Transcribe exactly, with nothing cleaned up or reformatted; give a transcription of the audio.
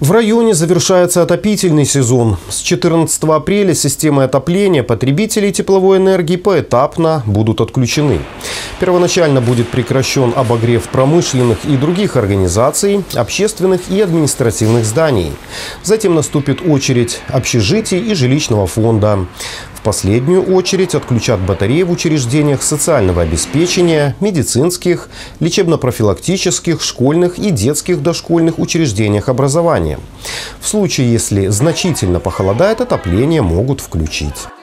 В районе завершается отопительный сезон. С четырнадцатого апреля системы отопления потребителей тепловой энергии поэтапно будут отключены. Первоначально будет прекращен обогрев промышленных и других организаций, общественных и административных зданий. Затем наступит очередь общежитий и жилищного фонда. В последнюю очередь отключат батареи в учреждениях социального обеспечения, медицинских, лечебно-профилактических, школьных и детских дошкольных учреждениях образования. В случае, если значительно похолодает, отопление могут включить.